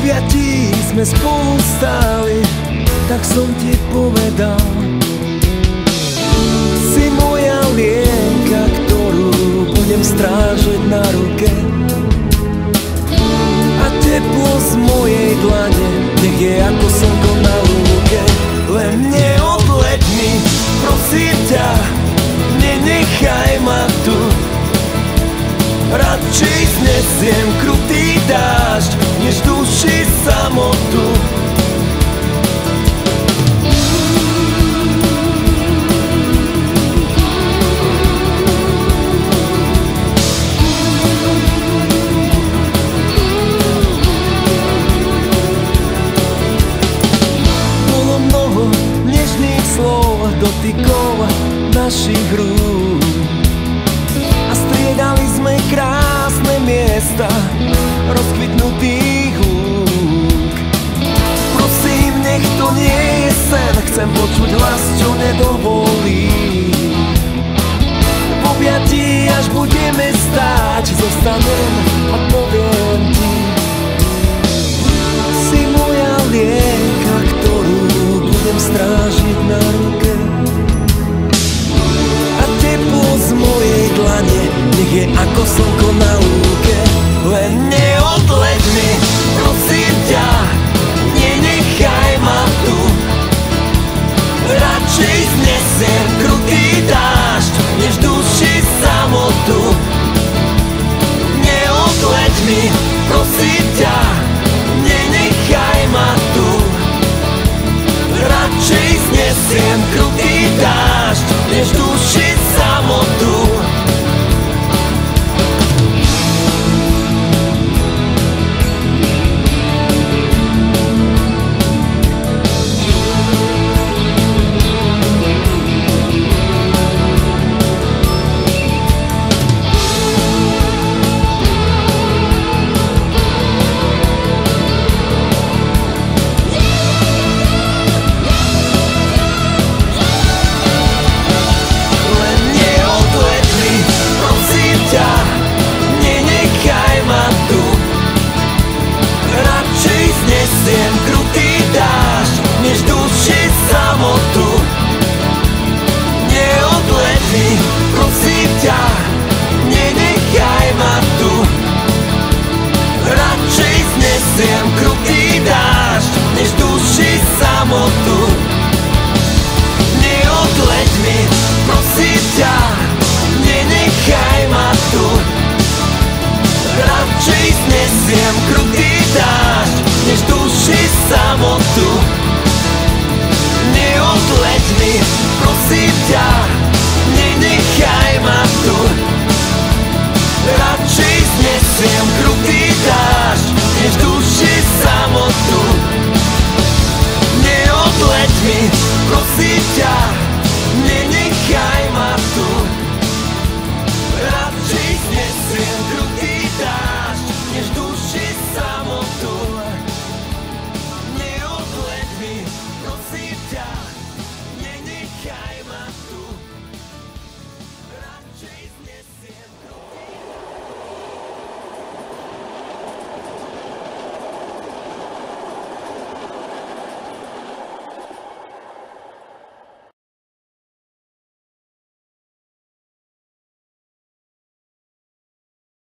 objatí sme spolu stáli, tak som ti povedal: si moja lienka, ktorú budem strážiť na ruke. A teplo z mojej dlane nech je ako slnko na lúke. Len neodleď mi, prosím ťa, nenechaj ma tu. Radšej znesiem krutý dážď, než duši samotu. Bolo mnoho nežných slov, dotykov našich rúk a striedali sme krásne miesta rozkvitnutých lúk. Prosím, nech to nie je sen, chcem počuť hlas, čo nedovolí. V objatí, až budeme stáť, zostanem a poviem ti: si moja lienka, ktorú budem strážiť na ruke. A teplo z mojej dlane nech je ako slnko na lúke. Len neodleď mi, prosím ťa, nenechaj ma tu. Radšej znesiem krutý dážď, než duši samotu. Neodleď mi, prosím ťa, nenechaj ma tu. Radšej znesiem krutý dážď, než duši samotu. Znesiem krutý dážď, než duši samotu. Neodleď mi, prosím ťa, nenechaj ma tu. Radšej znesiem krutý dážď, než duši samotu. Neodleď mi, prosím ťa, nenechaj ma tu. Radšej znesiem krutý dážď, než duši samotu. Neodleď mi, prosím ťa, nenechaj ma tu. Radšej znesiem krutý dážď,